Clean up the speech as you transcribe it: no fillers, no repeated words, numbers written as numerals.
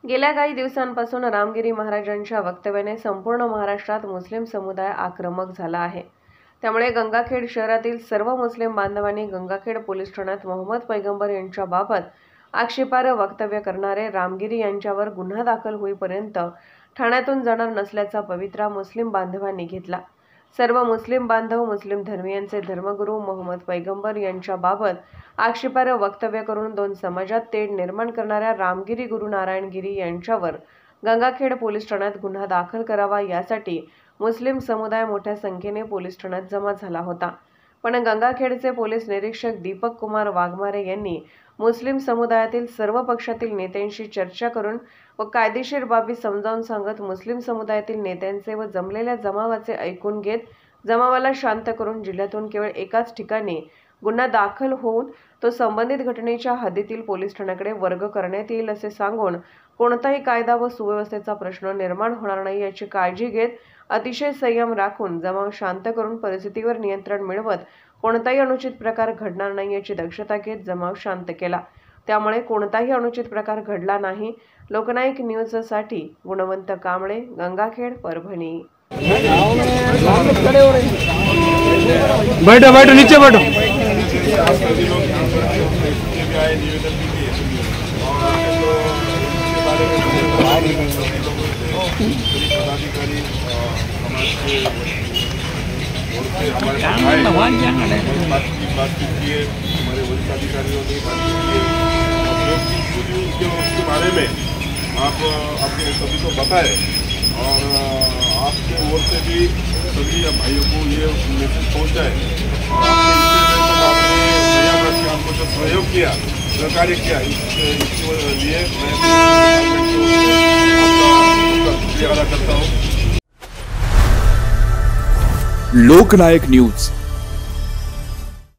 गेल्या काही दिवसांपासून रामगिरी महाराजांच्या वक्तव्याने संपूर्ण महाराष्ट्रात मुस्लिम समुदाय आक्रमक झाला आहे। त्यामुळे गंगाखेड शहरातील सर्व मुस्लिम बांधवांनी गंगाखेड पोलीस ठाण्यात मोहम्मद पैगंबर यांच्याबाबत आक्षेपार्ह वक्तव्य करणारे रामगिरी यांच्यावर गुन्हा दाखल होईपर्यंत ठाण्यातून जाणार नसल्याचा पवित्रा मुस्लिम बांधवांनी घेतला। सर्व मुस्लिम बांधव मुस्लिम धर्मीयांचे धर्मगुरू मोहम्मद पैगंबर यांच्याबाबत आक्षेपार्ह वक्तव्य करून दोन समाजात तेढ निर्माण करणाऱ्या रामगिरी गुरु नारायण गिरी यांच्यावर गंगाखेड पोलीस ठाण्यात गुन्हा दाखल करावा यासाठी मुस्लिम समुदाय मोठ्या संख्येने पोलीस ठाण्यात जमा झाला होता। पण गंगाखेडचे पोलीस निरीक्षक दीपक कुमार वाघमारे यांनी मुस्लिम समुदायातील सर्व पक्षातील नेत्यांशी चर्चा करून व कायदेशीर बाबी समजावून सांगत मुस्लिम समुदायातील नेत्यांचे व जमलेल्या जमावाचे ऐकून घेत जमावाला शांत करून जिल्ह्यातून केवळ एकाच ठिकाणी गुन्हा दाखल होऊन तो संबंधित घटनेच्या हद्दीतील पोलीस ठाण्याकडे वर्ग करण्यात येईल असे सांगून कोणताही कायदा व सुव्यवस्थेचा प्रश्न निर्माण होणार नाही याची काळजी घेत अतिशय संयम राखून जमाव शांत करून परिस्थितीवर नियंत्रण मिळवत कोणताही अनुचित प्रकार घडणार नाही याची दक्षता घेत जमाव शांत केला। त्यामुळे कोणताही अनुचित प्रकार घडला नाही। लोकनायक न्यूजसाठी गुणवंत कांबळे, गंगाखेड, परभणी। बैठो बैठो नीचे बैठो। बातचीत किए हमारे वरिष्ठ अधिकारियों ने उसके बारे में आप अपने सभी को बताएं और आपके ओर से भी सभी भाइयों को ये मैसेज पहुँचाए। आपने हमको जो सहयोग किया, सहकार्य किया, इसके लिए मैं शुक्रिया अदा करता हूँ। लोकनायक न्यूज।